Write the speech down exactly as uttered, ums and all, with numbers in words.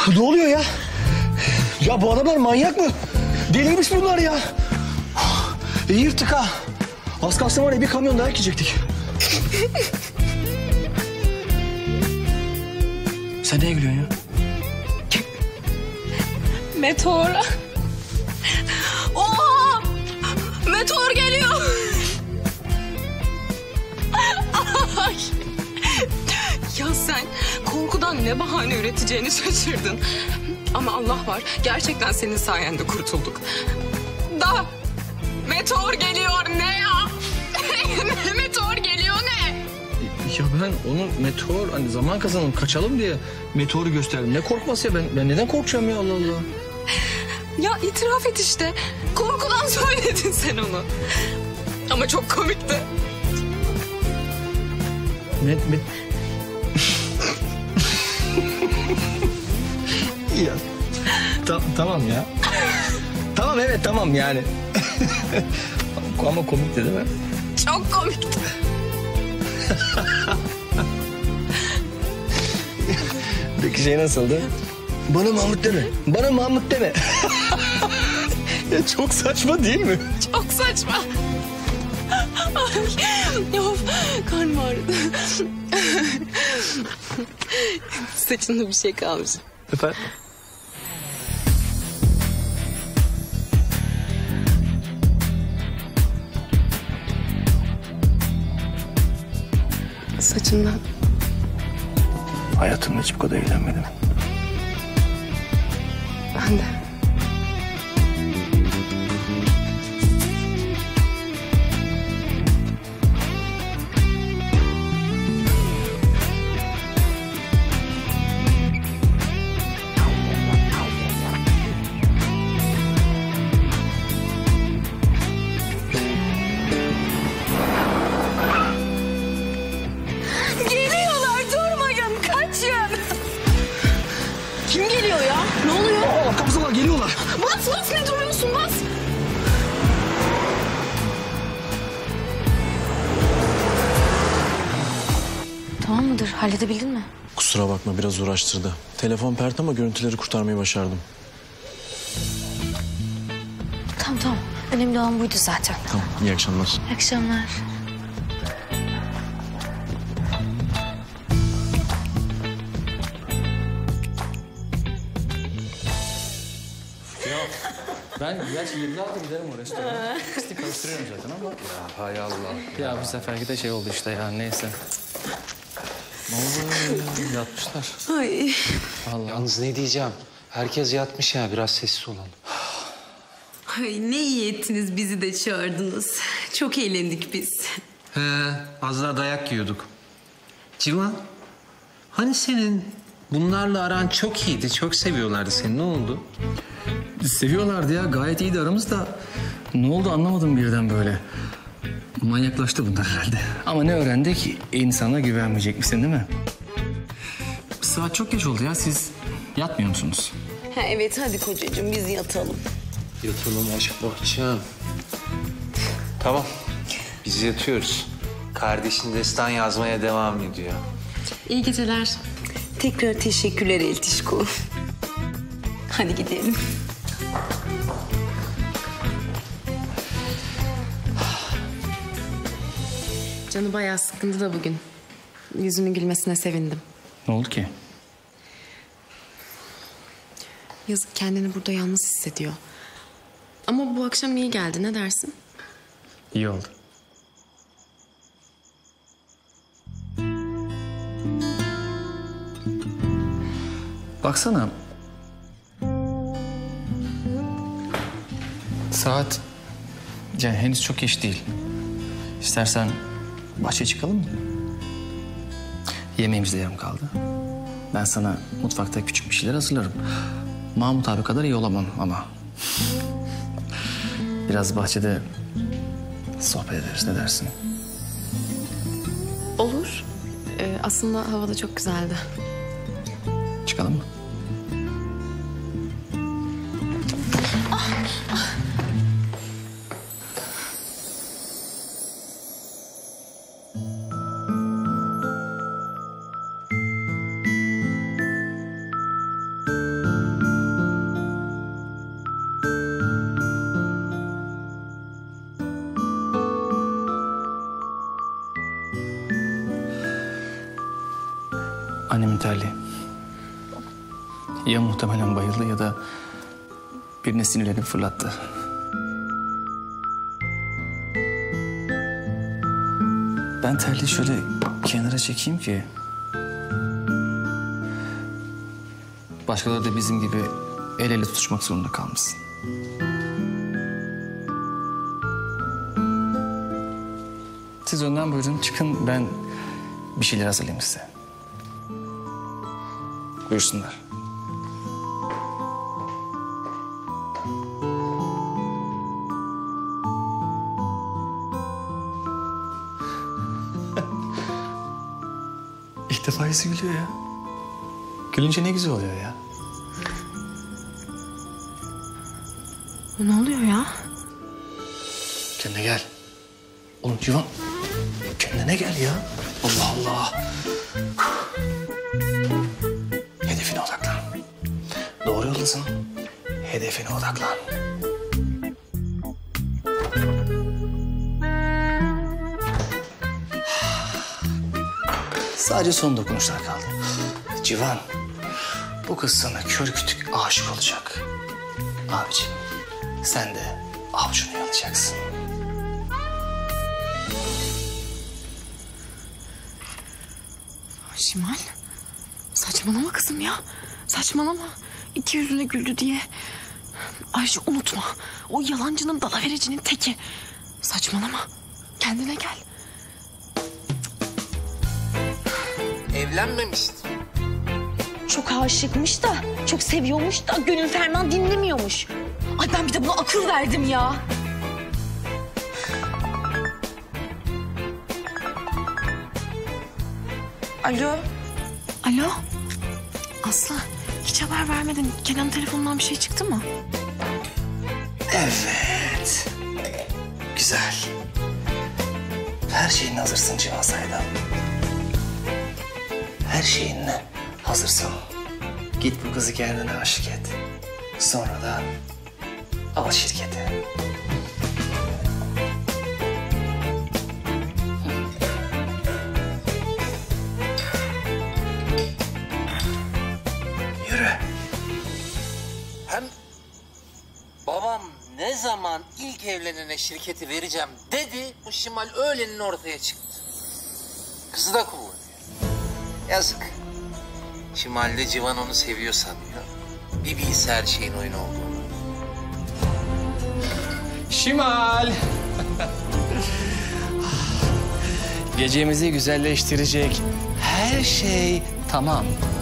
Ne oluyor ya? Ya bu adamlar manyak mı? Deliymiş bunlar ya. İyi yırttık ha. Az kalsın var ya bir kamyon daha ekecektik. Sen neye gülüyorsun ya? Meteor. Oo! Meteor geliyor. Ay. Ya sen korkudan ne bahane üreteceğini şaşırdın. Ama Allah var, gerçekten senin sayende kurtulduk. Da meteor geliyor ne ya? Meteor geliyor ne? Ya ben onu meteor hani zaman kazanalım kaçalım diye meteoru gösterdim. Ne korkması ya ben, ben neden korkacağım ya Allah Allah. Ya itiraf et işte. Korkudan söyledin sen onu. Ama çok komikti. Met, met... ya. Ta tamam ya. Tamam evet tamam yani. Ama komikti değil mi? Çok komikti. Peki şey nasıldı? Bana Mahmut deme. Bana Mahmut deme. Ya çok saçma değil mi? Çok saçma. Ay, of, karnım ağrıdı. Saçında bir şey kalmış. Efendim? Saçından. Hayatımda hiç bu kadar eğlenmedim. Ben de. Kim geliyor ya? Ne oluyor? Aa kapsana geliyorlar. Bas bas ne duruyorsun bas. Tamam mıdır? Halledebildin mi? Kusura bakma biraz uğraştırdı. Telefon pert ama görüntüleri kurtarmayı başardım. Tamam tamam. Önemli olan buydu zaten. Tamam iyi akşamlar. İyi akşamlar. Ben gerçi yıllardır giderim o restorana. İkisini karıştırıyorum zaten ama. Ya hay Allah. Ya bu seferki de şey oldu işte ya neyse. Ne oldu? Yatmışlar. Ay. Vallahi. Yalnız ne diyeceğim? Herkes yatmış ya, biraz sessiz olalım. Ay ne iyi ettiniz bizi de çağırdınız. Çok eğlendik biz. He, az daha dayak yiyorduk. Civan, hani senin bunlarla aran çok iyiydi, çok seviyorlardı seni. Ne oldu? Seviyorlardı ya gayet iyiydi aramız da. Ne oldu anlamadım birden böyle. Manyaklaştı bunlar herhalde. Ama ne öğrendik? İnsana güvenmeyecekmişsin değil mi? Saat çok geç oldu ya siz yatmıyor musunuz? Ha, evet hadi kocacığım biz yatalım. Yatalım aşk bahçem. Tamam, biz yatıyoruz. Kardeşin destan yazmaya devam ediyor. İyi geceler. Tekrar teşekkürler Eltişko. Hadi gidelim. Canı bayağı sıkkındı da bugün. Yüzünün gülmesine sevindim. Ne oldu ki? Yazık kendini burada yalnız hissediyor. Ama bu akşam iyi geldi ne dersin? İyi oldu. Baksana. Saat yani henüz çok geç değil. İstersen bahçeye çıkalım mı? Yemeğimiz de yarım kaldı. Ben sana mutfakta küçük bir şeyler hazırlarım. Mahmut abi kadar iyi olamam ama. Biraz bahçede sohbet ederiz ne dersin? Olur. Ee, aslında hava da çok güzeldi. Çıkalım mı? Annemin terliği. Ya muhtemelen bayıldı ya da birine sinirlenip fırlattı. Ben terliği şöyle kenara çekeyim ki... başkaları da bizim gibi el ele tutuşmak zorunda kalmasın. Siz önden buyurun, çıkın, ben bir şeyler hazırlayayım size. Buyursunlar. İlk defa yüzü gülüyor ya. Gülünce ne güzel oluyor ya. Ne oluyor ya? Kendine gel. Oğlum Civan, kendine gel ya. Allah Allah. Hedefine odaklan. Doğru yoldasın. Hedefine odaklan. Sadece son dokunuşlar kaldı. Civan, bu kız sana kör kütük aşık olacak. Abiciğim, sen de avucunu yalayacaksın. Şimal, saçmalama kızım ya. Saçmalama. İki yüzüne güldü diye. Ayrıca unutma. O yalancının dalavericinin teki. Saçmalama. Kendine gel. Evlenmemişti. Çok aşıkmış da, çok seviyormuş da gönül ferman dinlemiyormuş. Ay ben bir de buna akıl verdim ya. Alo. Alo. Aslı, hiç haber vermedin. Kenan telefonundan bir şey çıktı mı? Evet. Güzel. Her şeyin hazırsın Civan Saydam. Her şeyinle hazırsın. Git bu kızı kendine aşık et. Sonra da al şirketi. Yürü. Hem babam ne zaman ilk evlenene şirketi vereceğim dedi, bu Şimal öğlenin ortaya çıktı. Kızı da kullanıyor. Yazık. Şimal de Civan onu seviyor sanıyor. Bir bilse her şeyin oyun olduğunu. Şimal. Gecemizi güzelleştirecek her şey tamam.